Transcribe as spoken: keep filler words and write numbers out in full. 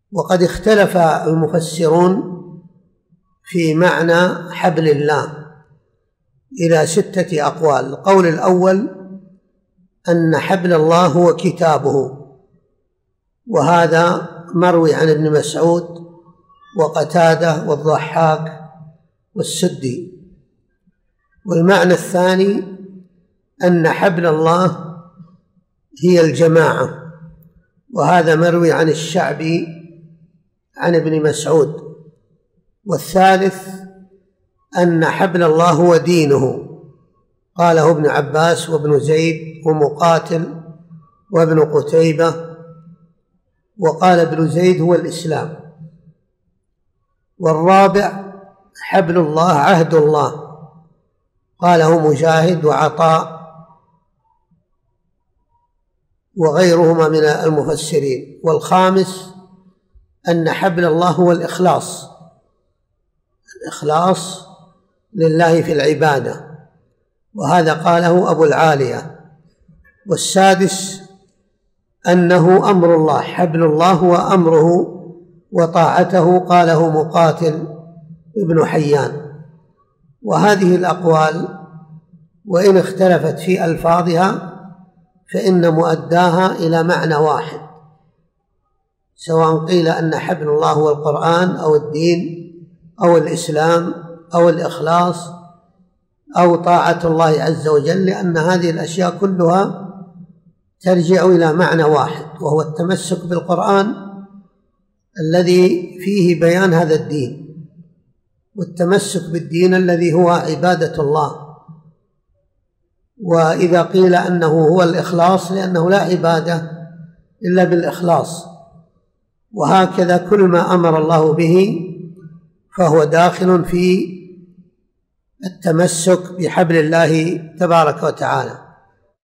وقد اختلف المفسرون في معنى حبل الله إلى ستة أقوال. القول الأول أن حبل الله هو كتابه، وهذا مروي عن ابن مسعود وقتادة والضحاك والسدي. والمعنى الثاني أن حبل الله هي الجماعة، وهذا مروي عن الشعبي عن ابن مسعود. والثالث أن حبل الله هو دينه، قاله ابن عباس وابن زيد ومقاتل وابن قتيبة، وقال ابن زيد هو الإسلام. والرابع حبل الله عهد الله، قاله مجاهد وعطاء وغيرهما من المفسرين. والخامس أن حبل الله هو الإخلاص، الإخلاص لله في العبادة، وهذا قاله أبو العالية. والسادس أنه أمر الله، حبل الله هو أمره وطاعته، قاله مقاتل ابن حيان. وهذه الأقوال وإن اختلفت في ألفاظها فإن مؤداها إلى معنى واحد، سواء قيل أن حبل الله هو القرآن أو الدين أو الإسلام أو الإخلاص أو طاعة الله عز وجل، لأن هذه الأشياء كلها ترجع إلى معنى واحد، وهو التمسك بالقرآن الذي فيه بيان هذا الدين، والتمسك بالدين الذي هو عبادة الله. وإذا قيل أنه هو الإخلاص لأنه لا عبادة إلا بالإخلاص، وهكذا كل ما أمر الله به فهو داخل في التمسك بحبل الله تبارك وتعالى.